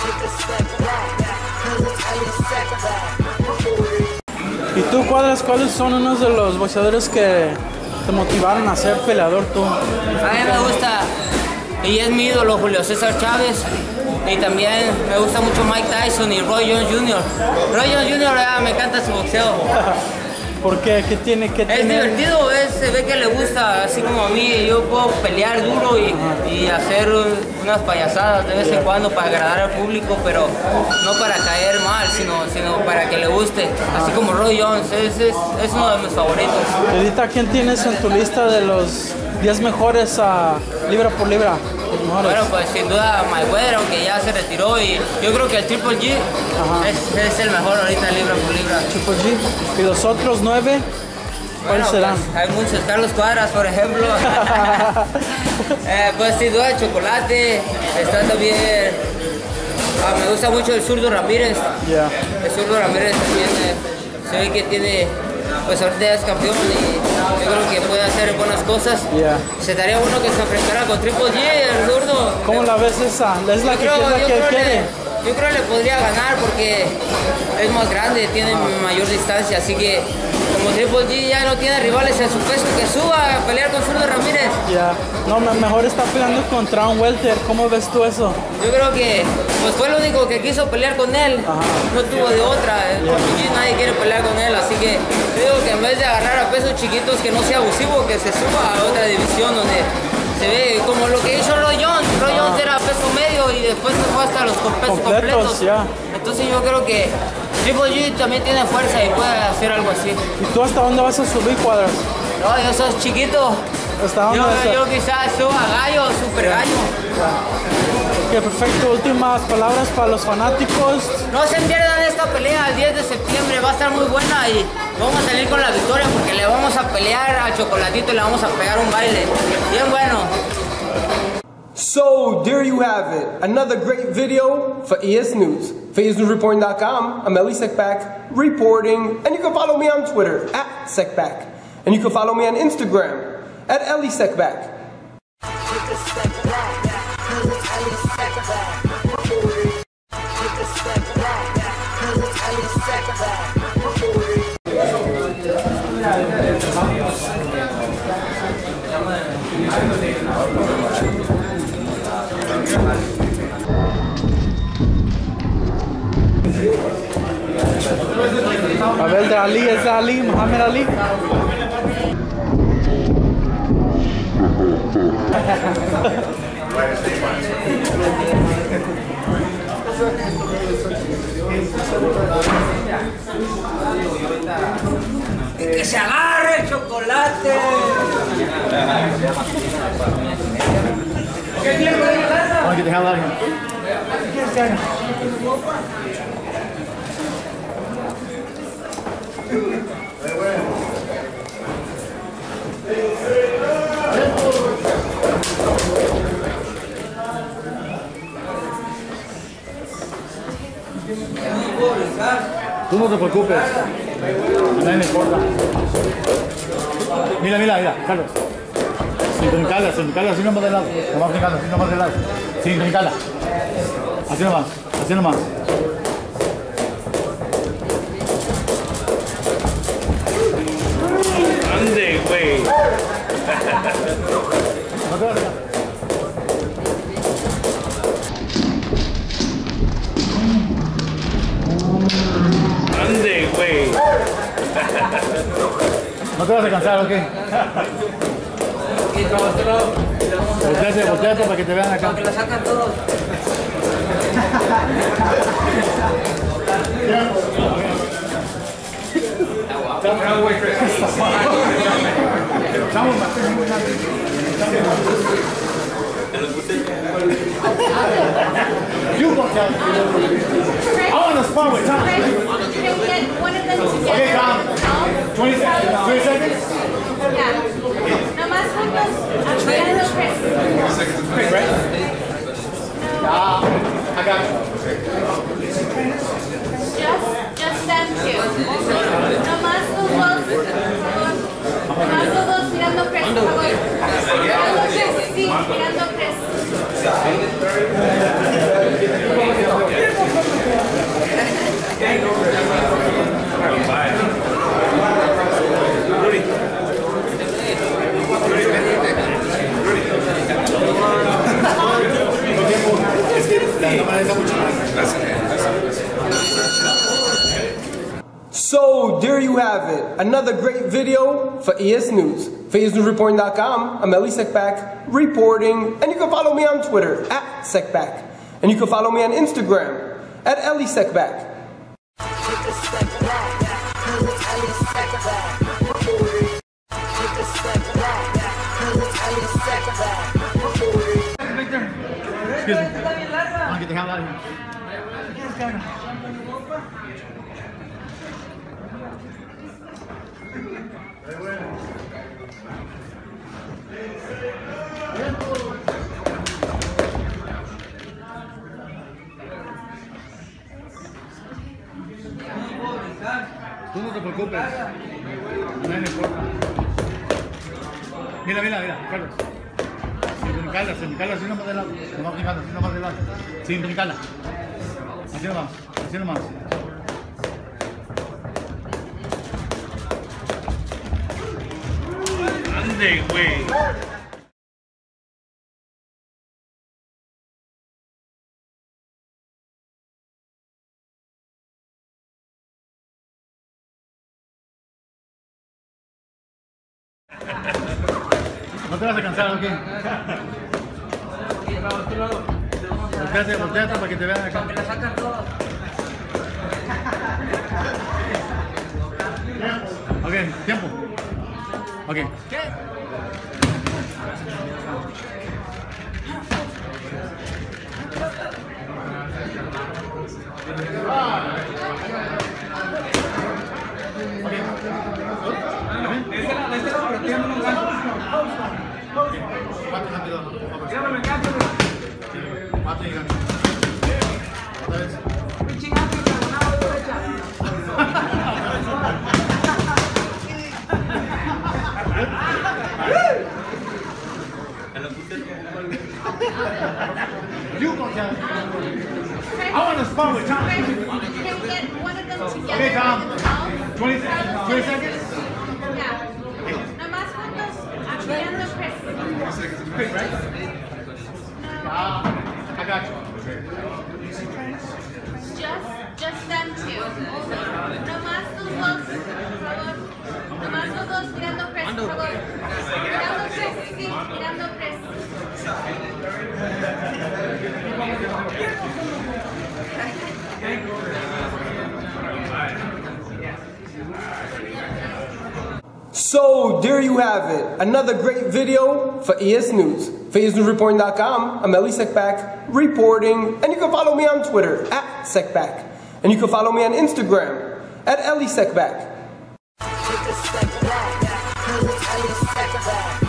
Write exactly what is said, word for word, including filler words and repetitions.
¿Y tú, Cuadras, cuáles son unos de los boxeadores que te motivaron a ser peleador tú? A mí me gusta, y es mi ídolo, Julio César Chávez. Y también me gusta mucho Mike Tyson y Roy Jones junior Roy Jones junior, ah, me encanta su boxeo. ¿Por qué? ¿Qué tiene? ¿Qué es tiene? divertido, es, se ve que le gusta, así como a mí. Yo puedo pelear duro y, y hacer unas payasadas de vez en cuando para agradar al público, pero no para caer mal, sino, sino para que le guste. Así como Roy Jones, es, es, es uno de mis favoritos. Ahorita, ¿quién tienes en tu lista de los diez mejores uh, libra por libra? Bueno, pues sin duda Mayweather, aunque ya se retiró, y yo creo que el Triple G es, es el mejor ahorita libra por libra. Triple G. ¿Y los otros nueve? ¿Cuáles bueno, serán? Pues, hay muchos, Carlos Cuadras, por ejemplo. eh, pues sin duda Chocolate, está también, ah, me gusta mucho el zurdo Ramírez. Yeah. El zurdo Ramírez también eh, se ve que tiene, pues ahorita ya es campeón y yo creo que puede hacer buenas cosas. Yeah. Se estaría bueno que se enfrentara con Triple G, el zurdo. ¿Cómo la ves esa? ¿Es la yo que, creo, es la yo que creo quiere? Le, yo creo que le podría ganar porque es más grande, tiene ah. mayor distancia, así que como Triple G ya no tiene rivales en su peso, que suba a pelear con zurdo Ramírez. Ya, yeah. No, mejor está peleando contra un welter. ¿Cómo ves tú eso? Yo creo que pues fue el único que quiso pelear con él. Ajá. No tuvo de otra. Yeah. G, nadie quiere pelear con él, así que yo digo que en vez de agarrar a pesos chiquitos, que no sea abusivo, que se suba a otra división donde se ve como lo que hizo Roy Jones. Roy Jones era peso medio y después se fue hasta los pesos completos. completos. Yeah. Entonces yo creo que Triple G también tiene fuerza y puede hacer algo así. ¿Y tú hasta dónde vas a subir, Cuadras? No, yo soy chiquito. ¿Hasta dónde yo, vas a... yo quizás suba gallo, super gallo. Yeah. Ok, perfecto. Últimas palabras para los fanáticos. No se pierdan esta pelea el diez de septiembre, va a estar muy buena y vamos a salir con la victoria porque le vamos a pelear al Chocolatito y le vamos a pegar un baile. Bien bueno. So, there you have it. Another great video for E S News. For E S News Reporting dot com, I'm Eli Sekpak reporting, and you can follow me on Twitter at Sekpak. And you can follow me on Instagram at Eli Sekpak. A ver, de Ali, es de Ali, Muhammad Ali. ¡Que se agarre el chocolate! I want to get the hell out of here. Tú no te preocupes, a nadie le importa. Mira, mira, mira, Carlos. Sin brincarla, sin brincarla, así nomás de lado. Nomás brincando, así nomás de lado. Sin brincarla. Así nomás, así nomás. Ande, güey. No te vas a dejar. Ande, güey. No te vas a cansar, ¿ok? Volteate, volteate para que te vean acá. Para que la sacan todos. You go tell me. I want to spar with Tom. Can we get one of them together? Okay, Tom. twenty seconds. twenty seconds? Yeah. Nomás juntos. Apoyando Chris. Quick, right? Ah, I got you. Just, just them two. Nomás los dos. Nomás los dos mirando Chris, por favor. Mirando Chris, sí, mirando Chris. So, there you have it. Another great video for E S News. For E S News Reporting dot com, I'm Eli Sekback reporting, and you can follow me on Twitter at Sekback. And you can follow me on Instagram at Eli Sekback. Excuse me. I'll get the hell out of here. Tú no te preocupes. No me importa. Mira, mira, mira, Carlos. Sin brincarla, sin brincarla, así nomás de lado. Nomás brincando, así nomás de lado. Sin brincarla. Así nomás, así nomás. Ande, güey. No te vas a cansar, ¿ok? Volteate, volteate para que te vean acá. Ok, tiempo. Ok. You go down. I want to spar with Tom. Can we get one of them together? Okay, Tom. in the mouth? twenty, twenty seconds? Yeah. Nomás juntos, apoyando Chris. Quick, right? Uh, I got you. Just, just them two. Only. Nomás los dos, por favor. Nomás los dos mirando Chris, por favor. Mirando Chris, sí, mirando Chris. So, there you have it. Another great video for E S News. For E S News Reporting dot com, I'm Eli Sekback reporting, and you can follow me on Twitter at Sekback. And you can follow me on Instagram at Eli Sekback. Take a step back, Eli Sekback.